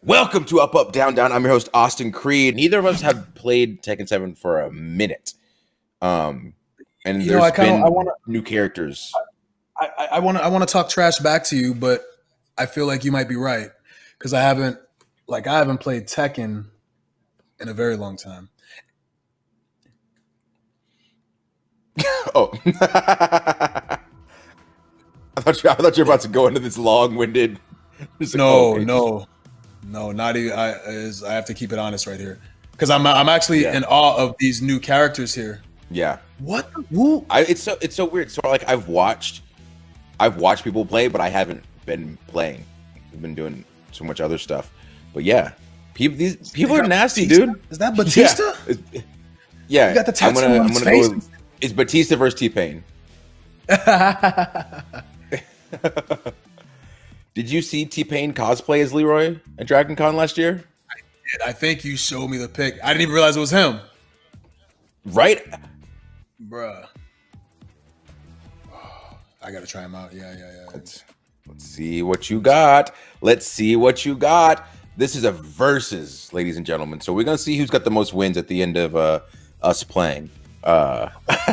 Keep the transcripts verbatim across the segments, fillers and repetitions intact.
Welcome to Up, Up, Down, Down. I'm your host, Austin Creed. Neither of us have played Tekken seven for a minute. Um, and you there's know, I kinda, been I wanna, new characters. I, I want to I want to talk trash back to you, but I feel like you might be right because I haven't like I haven't played Tekken in a very long time. Oh, I thought you, I thought you were about to go into this long-winded. Like, no, oh, okay. no, no, not even. I is I have to keep it honest right here because I'm I'm actually yeah. in awe of these new characters here. Yeah. What? Who? I, it's so it's so weird. So like I've watched, I've watched people play, but I haven't been playing. I've been doing so much other stuff. But yeah, people these people are nasty, Batista? dude. Is that Batista? Yeah. yeah. You got the tattoo I'm gonna, on I'm his gonna face. Go with, it's Batista versus T-Pain. Did you see T-Pain cosplay as Leroy at Dragon Con last year? I did. I think you showed me the pic. I didn't even realize it was him. Right? Bruh. Oh, I gotta try him out. Yeah, yeah, yeah. Let's, let's see what you got. Let's see what you got. This is a versus, ladies and gentlemen. So we're gonna see who's got the most wins at the end of uh, us playing. Uh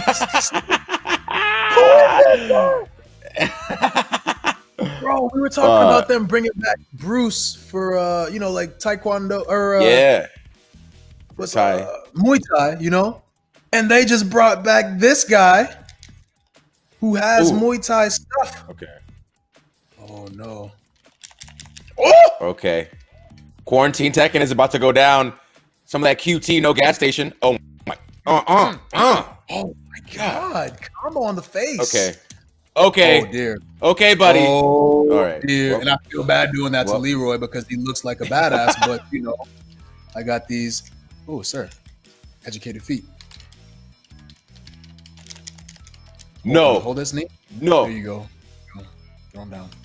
Bro, we were talking uh, about them bringing back Bruce for uh, you know, like Taekwondo or uh, yeah, what's Thai. Uh, Muay Thai, you know, and they just brought back this guy who has Ooh. Muay Thai stuff. Okay. Oh no. Oh. Okay. Quarantine Tekken is about to go down. Some of that Q T, no gas station. Oh my. Uh uh uh. Oh my God! Combo on the face. Okay. Okay. Oh dear. Okay, buddy. Oh all right. Dear. Well, and I feel bad doing that well. to Leroy because he looks like a badass, but you know, I got these. Oh, sir. Educated feet. Hold no. On, hold this knee. No. There you go. Throw him down.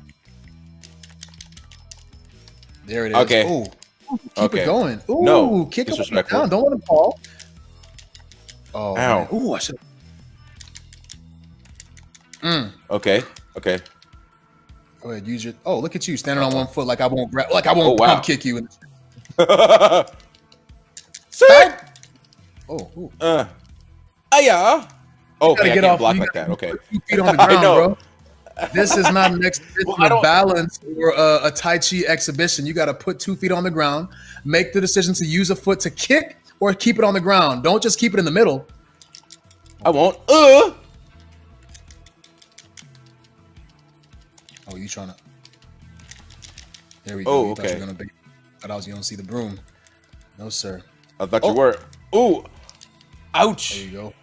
There it is. Okay. Ooh. Keep okay. it going. Ooh, no. Kick him down. Don't let him fall. Oh, ow. Man. Ooh, I should. Mm. Okay. Okay. Go ahead. Use your. Oh, look at you standing on one foot like I won't grab. Like I won't oh, wow. pump kick you. Sick. Oh. Ooh. Uh. Aya. Oh, okay, I can't off. block you like that. Okay. Two feet on the ground, bro. This is not an exhibition well, of balance or a, a Tai Chi exhibition. You got to put two feet on the ground, make the decision to use a foot to kick or keep it on the ground. Don't just keep it in the middle. I won't. Uh. Oh, you trying to? There we go. Oh, you okay. Thought, you were gonna be, thought I was going to see the broom. No, sir. I thought oh. you were. Ooh. Ouch. There you go.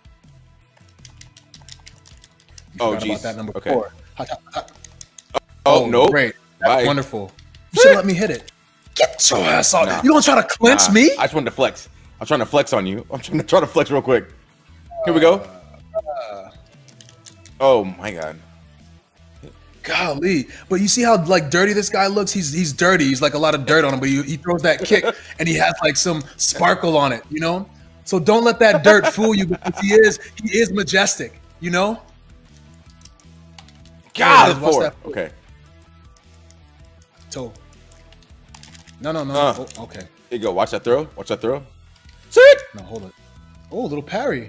You oh, geez. About that number okay. four. Hot, hot, hot. Oh, oh no. Great. That's Bye. Wonderful. You should let me hit it. Get your ass off. Nah. You don't try to clinch nah. me? I just wanted to flex. I'm trying to flex on you. I'm trying to try to flex real quick. Here we go. Uh, oh my God. Golly. But you see how like dirty this guy looks? He's he's dirty. He's like a lot of dirt on him, but he, he throws that kick and he has like some sparkle on it, you know? So don't let that dirt fool you because he is he is majestic, you know? God, yeah, four. Okay. Toe. No, no, no. Uh, oh, okay. Here you go. Watch that throw. Watch that throw. Sit. No, hold it. Oh, little parry.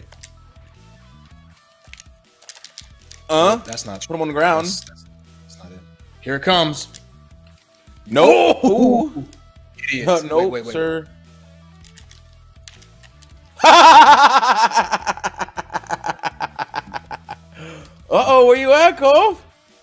Uh. That's not true. Put him on the ground. That's, that's, that's not it. Here it comes. No. Oh. Ooh. Idiots. Uh, no, wait, wait, wait. sir. Uh-oh, where you at, Cove?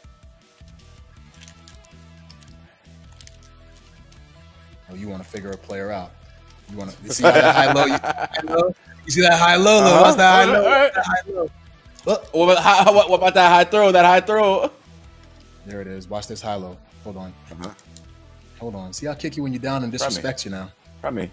Oh, you want to figure a player out. You want to see that high low? You, high low? You see that high low? Uh -huh. What's that high low? What's that high low? Look. What, about, what, what about that high throw? That high throw? There it is. Watch this high low. Hold on. Uh-huh. Hold on. See, I'll kick you when you're down and disrespect you now. Try me.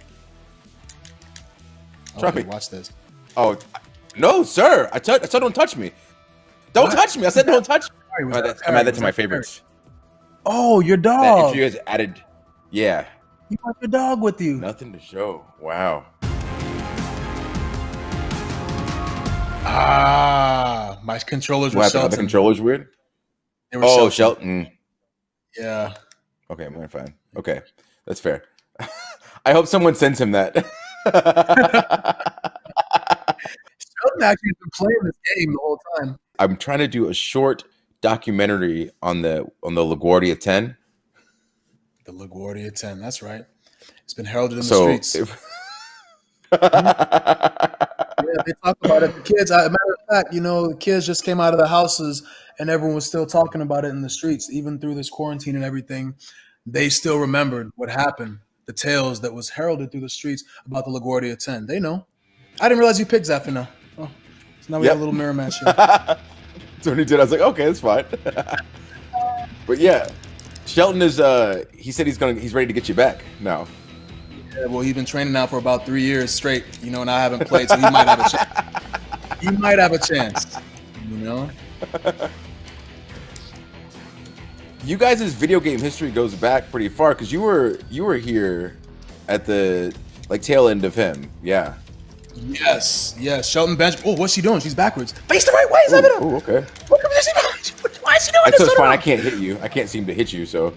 Okay, Try me. Watch this. Oh, no, sir. I, I said don't touch me. Don't what? touch me. I said don't touch me. I'm adding that to my favorites. Oh, your dog. You guys added. Yeah. You got your dog with you. Nothing to show. Wow. Ah, my controllers were what, Shelton. The controllers weird? They were oh, Shelton. Shelton. Yeah. Okay, I'm fine. Okay. That's fair. I hope someone sends him that. Sheldon actually has been playing this game the whole time. I'm trying to do a short documentary on the on the LaGuardia ten. The LaGuardia ten, that's right. It's been heralded in the so streets. If... Yeah, they talk about it. The kids, as a matter of fact, you know, the kids just came out of the houses and everyone was still talking about it in the streets, even through this quarantine and everything. They still remembered what happened, the tales that was heralded through the streets about the LaGuardia ten. They know. I didn't realize you picked Zafina. Oh, so now we Yep. have a little mirror match here. So when he did, I was like, okay, that's fine. But yeah, Shelton is. Uh, he said he's gonna. He's ready to get you back now. Yeah, well, he's been training now for about three years straight, you know, and I haven't played, so he might have a chance. He might have a chance, you know. You guys' video game history goes back pretty far because you were you were here at the like tail end of him. Yeah. Yes, yes. Shelton Bench. Oh, what's she doing? She's backwards. Face the right way, Zafina. Ooh, ooh, okay. Why is she doing That's this? so fine. I can't hit you. I can't seem to hit you. So.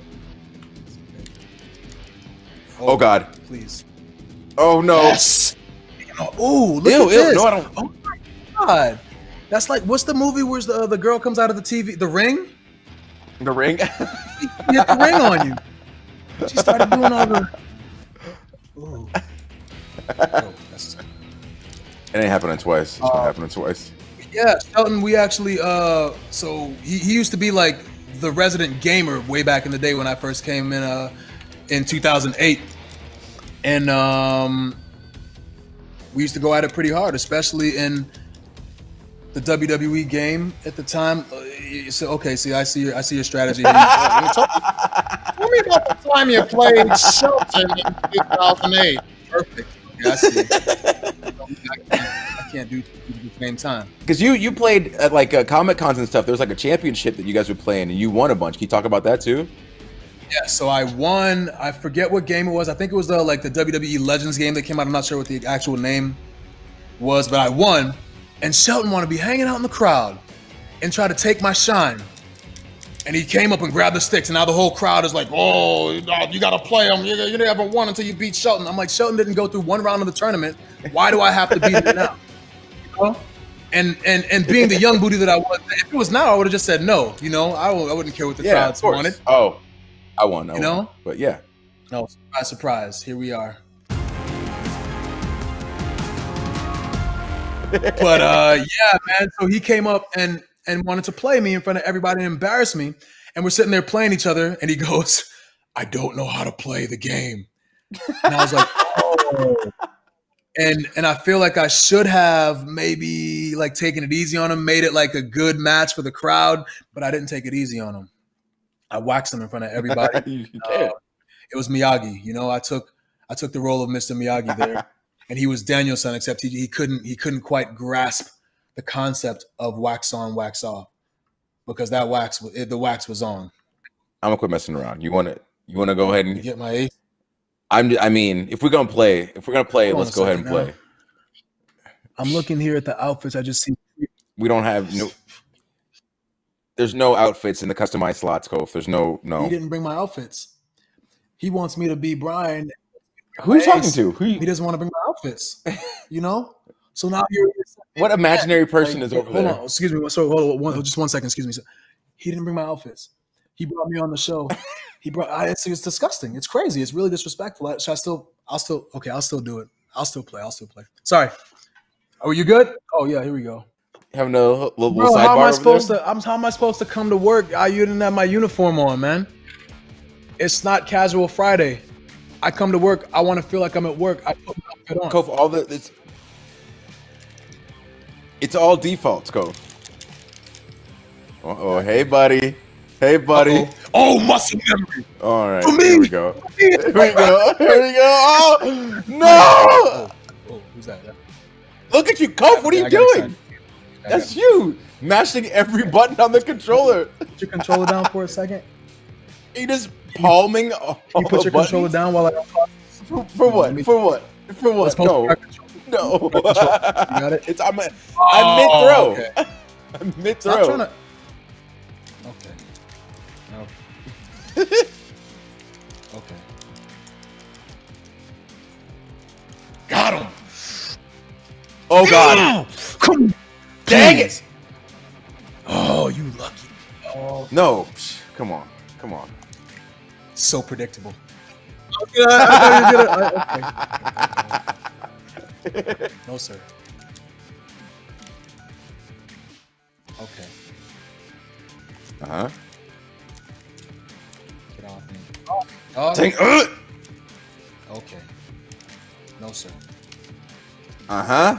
Oh, oh God. Please. Oh no. Yes. Oh, look Ew, at ew. this. No, I don't. Oh my God. That's like, what's the movie where the, the girl comes out of the T V? The Ring? The Ring. She hit the ring on you. She started doing all the. Ooh. Oh, that's... It ain't happening twice. It's Uh, not happening twice. Yeah, Shelton, we actually, uh, so he, he used to be like the resident gamer way back in the day when I first came in uh, in two thousand eight. And um, we used to go at it pretty hard, especially in the W W E game at the time. Uh, so, okay, see, I see your, I see your strategy. Here. Tell me about the time you played Shelton in two thousand eight. Perfect. Okay, I see. I can't, I can't do two at the same time. Because you you played at like uh, Comic Cons and stuff. There was like a championship that you guys were playing, and you won a bunch. Can you talk about that too? Yeah, so I won. I forget what game it was. I think it was the like the W W E Legends game that came out. I'm not sure what the actual name was, but I won. And Shelton wanted to be hanging out in the crowd and try to take my shine. And he came up and grabbed the sticks, and now the whole crowd is like, "Oh, you got to play him. You, you never won until you beat Shelton." I'm like, Shelton didn't go through one round of the tournament. Why do I have to beat him now? You know? And and and being the young booty that I was, if it was now, I would have just said no. You know, I, I wouldn't care what the Yeah, crowds of course. wanted. Oh, I won. I You won. know? But yeah. No, surprise, surprise. Here we are. But uh, yeah, man. So he came up and and wanted to play me in front of everybody and embarrass me. And we're sitting there playing each other, and he goes, "I don't know how to play the game." And I was like, "Oh." And and I feel like I should have maybe like taken it easy on him, made it like a good match for the crowd, but I didn't take it easy on him. I waxed him in front of everybody. You Uh, can't. it was Miyagi, you know. I took I took the role of Mister Miyagi there, and he was Danielson, except he, he couldn't he couldn't quite grasp the concept of wax on, wax off, because that wax it, the wax was on. I'm gonna quit messing around. You want to? You want to go ahead You and? get my ace? I'm. I mean, if we're gonna play, if we're gonna play, Hold on let's a go ahead and second play. I'm looking here at the outfits. I just see. We don't have no. There's no outfits in the customized slots, Kof. There's no no. He didn't bring my outfits. He wants me to be Brian. Who are you talking Ace. to? Who? He You, doesn't want to bring my outfits. You know. So now here he is. what imaginary person Like, is over hold there? on, excuse me. So hold on, one, just one second. Excuse me. So, he didn't bring my outfits. He brought me on the show. He brought. I, it's, it's disgusting. It's crazy. It's really disrespectful. I, should I still? I'll still. Okay. I'll still do it. I'll still play. I'll still play. Sorry. Are you good? Oh yeah. Here we go. Having a little, little Bro, sidebar how am I over supposed there? to? I'm how am I supposed to come to work? I you didn't have my uniform on, man. It's not casual Friday. I come to work. I want to feel like I'm at work. I put my outfit on. Kof, all the it's it's all defaults, Kof. Uh oh, hey buddy, hey buddy. Uh-oh. Oh, muscle memory. All right, For me. here we go. Here we go. Here we go. Oh no! Oh, oh, who's that? Look at you, Kof. What are I you got doing? excited. I got- That's you mashing every button on the controller. Put your controller down for a second. You just palming all Can you put the your controller buttons? down while I talk? For, for what? Let me- For what? For what? Let's post No, our controller. no. You got it? It's I'm a, Oh, I'm mid throw. okay. I'm mid Stop throw. trying to. Okay. Okay. Okay. Got him. Oh God! Come on. Dang it! Oh, you lucky. Oh, no! Come on, come on. So predictable. Okay. I, okay. No, sir. Okay. Uh huh. Get off me. Oh. Oh. Dang. Uh. Okay. No, sir. Uh huh.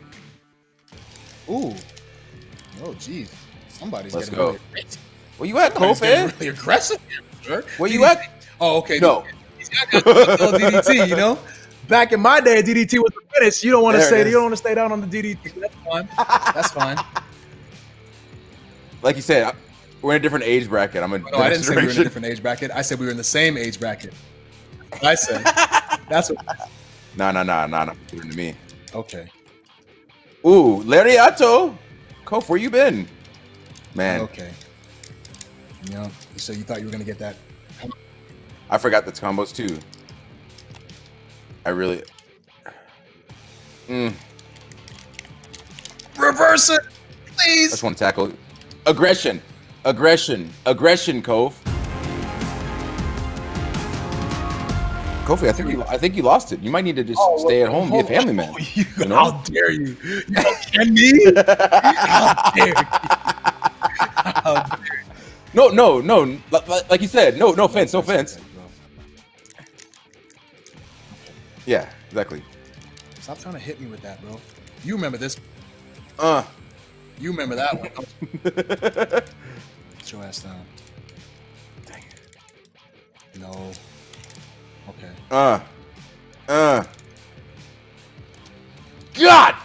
Ooh. Oh, geez. Somebody's Let's getting go. really aggressive. Where you at, Somebody's getting Kofi? really aggressive here, sir. Where you D D T. at? Oh, okay. No. He's got D D T, you know? Back in my day, D D T was the finish. You don't want to There it stay. is. You don't want to stay down on the D D T. That's fine. That's fine. Like you said, we're in a different age bracket. I'm in. No, I didn't say we were in a different age bracket. I said we were in the same age bracket. I said. That's what. Nah, nah, nah, nah, nah. Doing to me. Okay. Ooh, Lariato. Kof, where you been? Man. Okay. You know, so you thought you were gonna get that? I forgot the combos too. I really. Mm. Reverse it, please. I just want to tackle aggression, aggression, aggression, Kof. Kofi, I think you, I think you lost it. You might need to just Oh, stay at home, be a oh, family man. oh, you, You know? How dare you? You don't can me? How dare you? How dare you? No, no, no. Like, like you said, no, no offense, no offense. Yeah, exactly. Stop trying to hit me with that, bro. You remember this? Uh. You remember that one? Get your ass down. Dang it. No. Okay. Uh. Uh. God.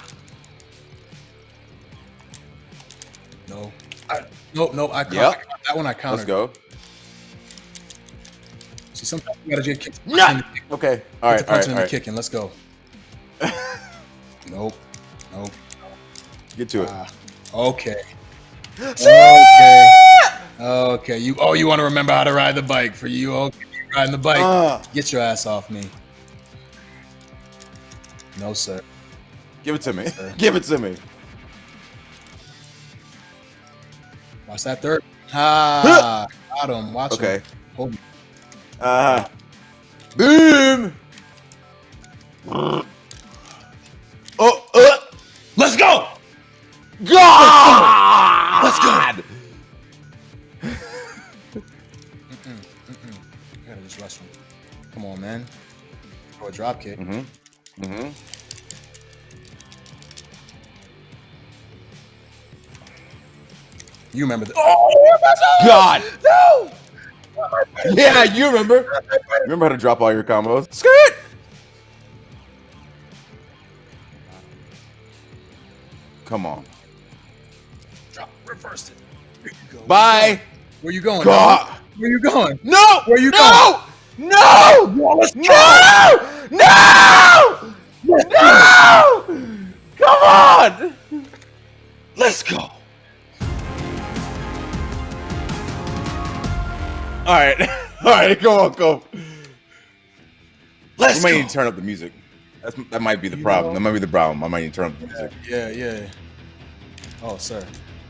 No. I, no, no. I, Yep. I that one I countered. Let's go. See, sometimes you gotta just kick. No. Okay. All right. All right. All All right. right. Kicking. Let's go. Nope. Nope. Get to it. Ah, okay. Okay. Okay. You. Oh, you want to remember how to ride the bike? For you, okay. You riding the bike. Uh. Get your ass off me. No, sir. Give it to me. Sir. Give it to me. Watch that third. Ah, got him. Watch Okay. him. Hold him. Uh. Boom. Oh. Uh. Let's go. God. Let's go. Mm-mm, mm-mm. I gotta just rush him. Come on, man. Throw a drop kick. Mm-hmm. Mm-hmm. You remember the oh God. no. Yeah, you remember. You remember how to drop all your combos. Skirt. Come on. Drop, reverse it. There you go. Bye. Where you going? God. Man? Where you going? No. Where you no. going? No. No. No. No. No. Come on. Let's go. All right. All right. Go on, go. Let's We might go. need to turn up the music. That's, that might be the You problem. know? That might be the problem. I might need to turn up the music. Yeah, yeah. Oh, sir.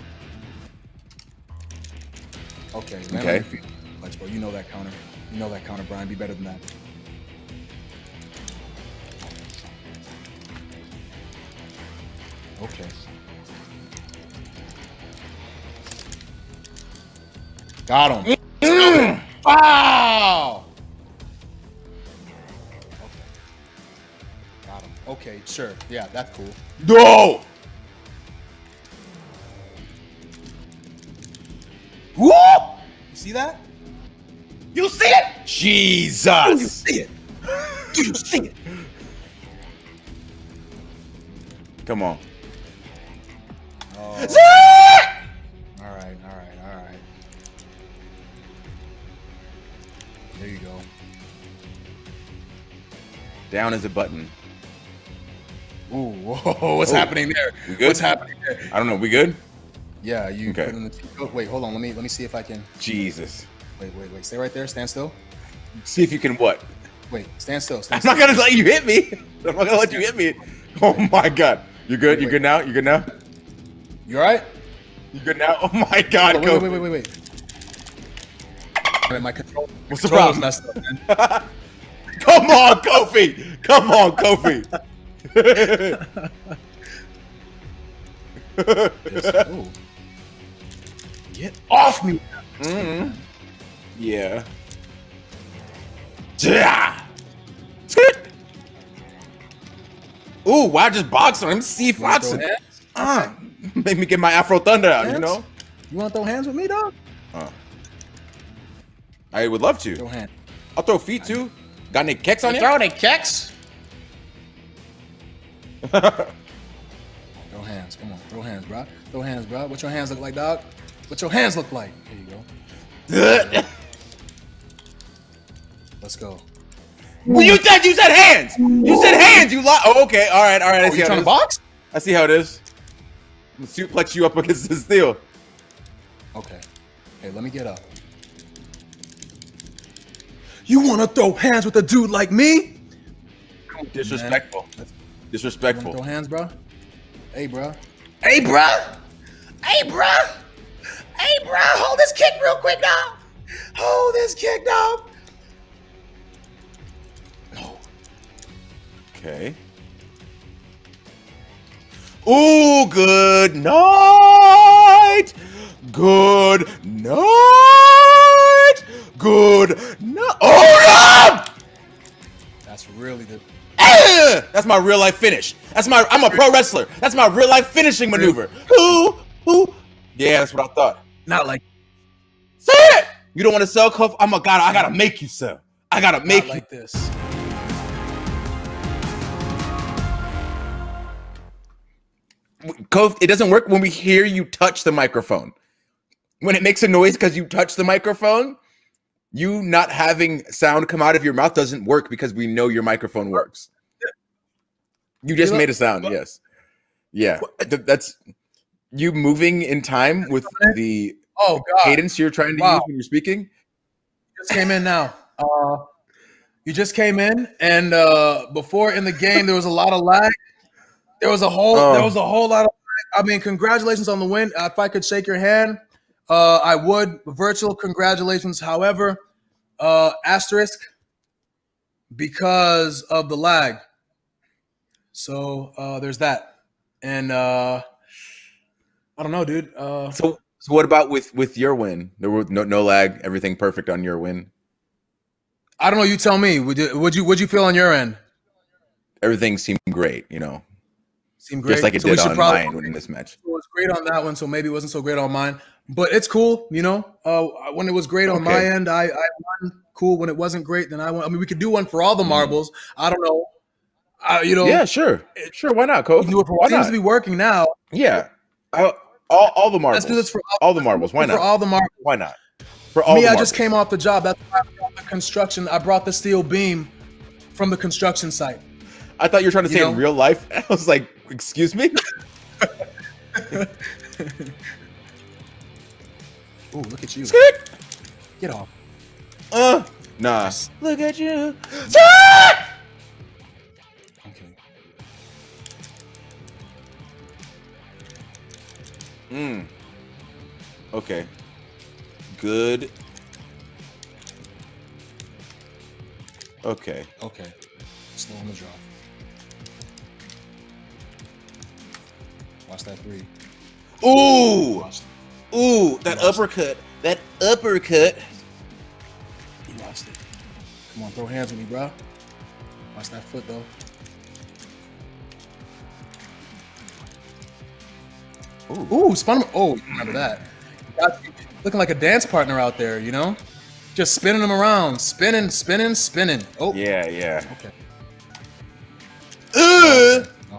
Okay. Man, Okay. Much, bro. You know that counter. You know that counter, Brian. Be better than that. Okay. Got him. Mm. Wow. Okay. Got him. Okay, sure. Yeah, that's cool. No. Whoop! You see that? You see it? Do you Jesus. see it? Do you see it? Come on. Oh. All right, all right, all right. There you go. Down is a button. Ooh, whoa, what's Oh. happening there? We good? What's happening there? I don't know. We good? Yeah, you Okay. put in the oh, wait, hold on. Let me let me see if I can Jesus. wait, wait, wait. Stay right there. Stand still. See if you can what? Wait, stand still. Stand I'm still. not gonna let you hit me. I'm not gonna let you hit me. Oh my god. You good? You good now? You good now? You alright? You good now? Oh my god, oh, wait, wait, wait, wait, wait, wait. My control. What's the problem? Messed up, man. Come on, Kofi! Come on, Kofi! Oh. Get off me! Mm-hmm. Yeah. Ooh, why just box on him? See boxing. Uh, make me get my Afro Thunder out, hands? you know? You want to throw hands with me, dog? Uh, I would love to. Throw hands. I'll throw feet too. Got any kicks on you? Throw any kicks? Throw hands. Come on. Throw hands, bro. Throw hands, bro. What your hands look like, dog? What your hands look like? Here you go. Let's go. Well, you said you said hands. You said hands. You lied. Oh, okay. All right. All right. I Oh, see you how trying it to is. box? I see how it is. I'm gonna suplex you up against the steel. Okay. Hey, let me get up. You want to throw hands with a dude like me? Disrespectful. Man. Disrespectful. Throw hands, bro. Hey, bro. Hey, bro. Hey, bro. Hey, bro. Hold this kick real quick, dog. Hold this kick, dog. No. Okay. Ooh, good night. Good night. Good night. Oh no! That's really the. Eh! That's my real life finish. That's my. I'm a pro wrestler. That's my real life finishing maneuver. Who? Who? Yeah, that's what I thought. Not like. Say it. You don't want to sell, Kof? I'm a god. I gotta make you sell. I gotta make Not you. like this. Kof, it doesn't work when we hear you touch the microphone. When it makes a noise because you touch the microphone, you not having sound come out of your mouth doesn't work because we know your microphone works. You just made a sound, yes. Yeah, Th- that's you moving in time with the Oh God. cadence you're trying to Wow. use when you're speaking. Just came in now. Uh, you just came in, and uh, before in the game there was a lot of lag. There was a whole. Oh. There was a whole lot of. I mean, congratulations on the win. If I could shake your hand, uh, I would. Virtual congratulations. However, uh, asterisk because of the lag. So uh, there's that, and uh, I don't know, dude. Uh, So, so what about with with your win? There were no no lag, everything perfect on your win. I don't know. You tell me. Would you? Would you? Would you feel on your end? Everything seemed great, you know, Seemed great. just like it So we did should on probably- mine in this match. It was great on that one, so maybe it wasn't so great on mine. But it's cool, you know. Uh, when it was great on Okay. my end, I, I won. Cool. When it wasn't great, then I won. I mean, we could do one for all the marbles. I don't know. Uh, you know, Yeah, sure, sure. Why not, we Kof? can do it for Why what seems not? to be working now. Yeah, I, all all the marbles. Let's do this for all, all the marbles. Why for not? all the marbles. Why not? For all Me, the I marbles. just came off the job. That's why I brought the construction. I brought the steel beam from the construction site. I thought you were trying to You say know? in real life. I was like, excuse me. Ooh, look at you. Skirt. Get off. Uh, nah. Look at you. Okay. Mm. Okay. Good. Okay. Okay. Slow on the draw. Watch that three. Ooh. Watch. Ooh. That Lost. uppercut. That uppercut. You watched it. Come on, throw hands with me, bro. Watch that foot, though. Ooh, Ooh spun him. Oh, you remember that. Got- Looking like a dance partner out there, you know? Just spinning them around. Spinning, spinning, spinning. Oh, Yeah, yeah. okay. Uh. No.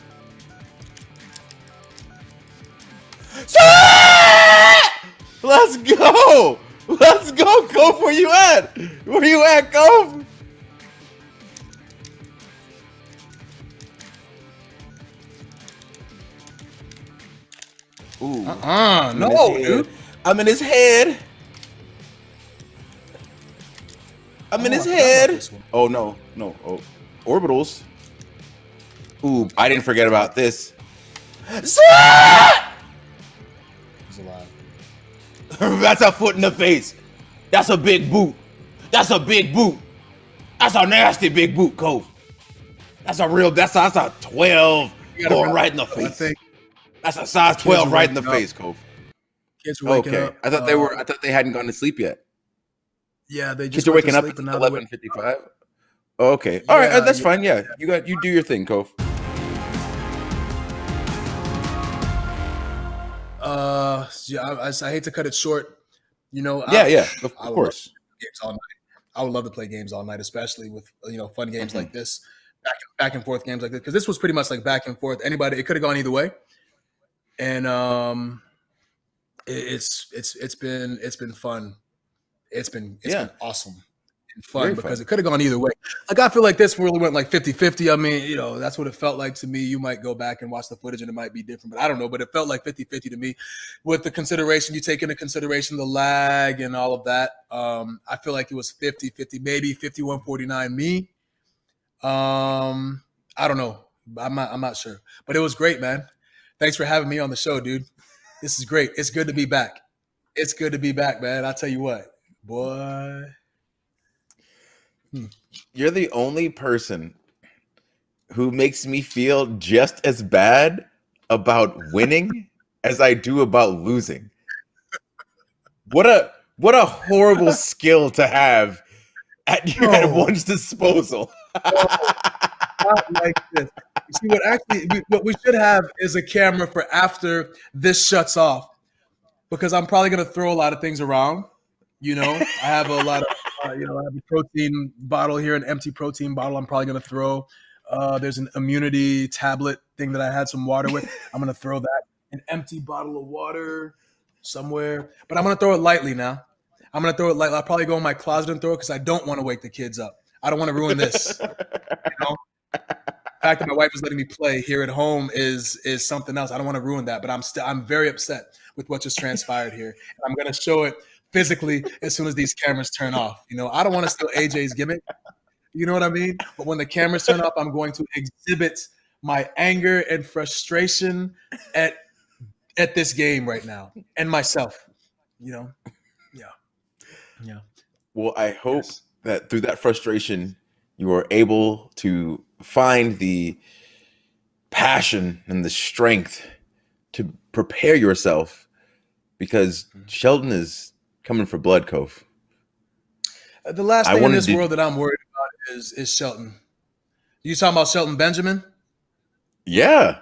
Let's go. Let's go, Kof. Where you at? Where you at, Kof? Ooh. Uh-uh. I'm in No, his dude. head. I'm in his head. I'm in Oh, his I forgot about head. this one. Oh no, no. Oh, orbitals. Ooh, I didn't forget about this. He's alive. That's a foot in the face. That's a big boot. That's a big boot. That's a nasty big boot, Cove. That's a real, that's a, that's a twelve going right in the face. I think that's a size twelve right in the face, Cove. Kids are waking okay. up. I thought they were, I thought they hadn't gone to sleep yet. Yeah, they just Kids are waking up at eleven fifty-five. Okay. All right, that's fine. Yeah. You got, you do your thing, Cove. Uh, yeah, I, I, I hate to cut it short. You know, yeah, I, yeah, of I course. Games all night. I would love to play games all night, especially with you know fun games mm-hmm. like this, back back and forth games like this. Because this was pretty much like back and forth. Anybody, it could have gone either way. And um, it, it's it's it's been it's been fun. It's been it's yeah. been awesome. Fun Very because fun. It could have gone either way. Like I feel like this really went like fifty fifty. I mean, you know, that's what it felt like to me. You might go back and watch the footage and it might be different, but I don't know. But it felt like fifty fifty to me with the consideration, you take into consideration the lag and all of that. Um, I feel like it was fifty fifty, maybe fifty-one forty-nine me. Um, I don't know. I'm not, I'm not sure, but it was great, man. Thanks for having me on the show, dude. This is great. It's good to be back. It's good to be back, man. I'll tell you what, boy. Hmm. You're the only person who makes me feel just as bad about winning as I do about losing. What a what a horrible skill to have at your at one's disposal. Not like this. You see, what actually we, what we should have is a camera for after this shuts off, because I'm probably gonna throw a lot of things around. You know, I have a lot of, uh, you know, I have a protein bottle here, an empty protein bottle I'm probably going to throw. Uh, there's an immunity tablet thing that I had some water with. I'm going to throw that. An empty bottle of water somewhere. But I'm going to throw it lightly now. I'm going to throw it lightly. I'll probably go in my closet and throw it because I don't want to wake the kids up. I don't want to ruin this. You know? The fact that my wife is letting me play here at home is is something else. I don't want to ruin that. But I'm still I'm very upset with what just transpired here. And I'm going to show it physically as soon as these cameras turn off. You know, I don't want to steal A J's gimmick. You know what I mean? But when the cameras turn off, I'm going to exhibit my anger and frustration at at this game right now and myself. You know? Yeah. Yeah. Well, I hope yes. that through that frustration, you are able to find the passion and the strength to prepare yourself, because Sheldon is coming for blood, Cove. Uh, the last thing in this to... world that I'm worried about is is Shelton. You talking about Shelton Benjamin? Yeah.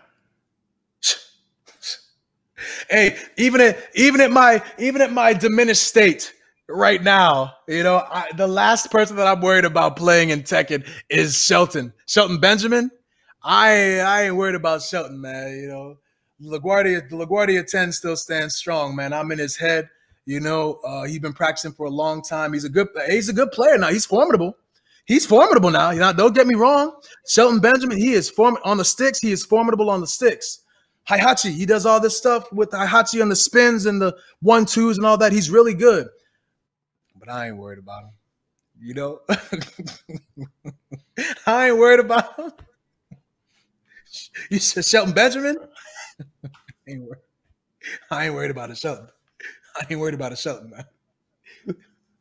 Hey, even at even at my even at my diminished state right now, you know, I, the last person that I'm worried about playing in Tekken is Shelton. Shelton Benjamin. I I ain't worried about Shelton, man. You know, LaGuardia the LaGuardia ten still stands strong, man. I'm in his head. You know, uh, he's been practicing for a long time. He's a good he's a good player now. He's formidable. He's formidable now. You know, don't get me wrong. Shelton Benjamin, he is form on the sticks. He is formidable on the sticks. Heihachi, he does all this stuff with Heihachi on the spins and the one twos and all that. He's really good. But I ain't worried about him. You know, I ain't worried about him. You said Shelton Benjamin? I ain't worried. I ain't worried about it, Shelton. I ain't worried about a Shelton, man.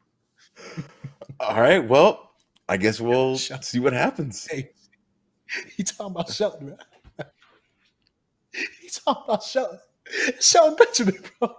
All right. Well, I guess we'll Shelton. see what happens. Hey, he talking about Shelton, man. He talking about Shelton. Shelton Benjamin, bro.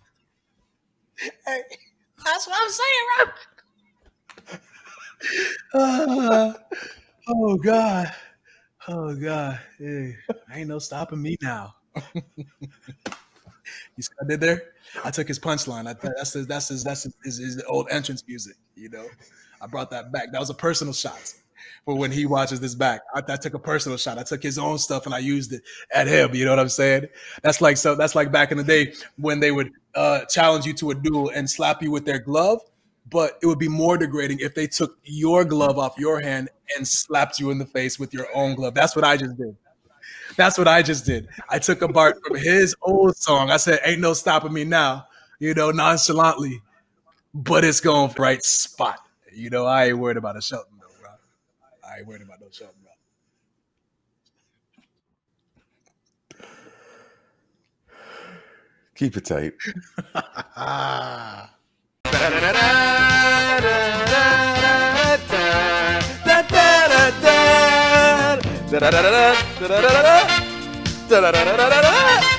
Hey, that's what I'm saying, bro. Uh, oh, God. Oh, God. Hey, ain't no stopping me now. You see what I did there? I took his punchline. I that's his, that's his, that's his, his, his old entrance music. You know, I brought that back. That was a personal shot for when he watches this back. I, I took a personal shot. I took his own stuff and I used it at him. You know what I'm saying? That's like so. That's like back in the day when they would uh, challenge you to a duel and slap you with their glove. But it would be more degrading if they took your glove off your hand and slapped you in the face with your own glove. That's what I just did. That's what I just did. I took a part from his old song. I said, ain't no stopping me now, you know, nonchalantly, but it's going bright spot. You know, I ain't worried about a Shelton, though, bro. I ain't worried about no Shelton, Keep it tight. Da da da da da da da da da da da da da da da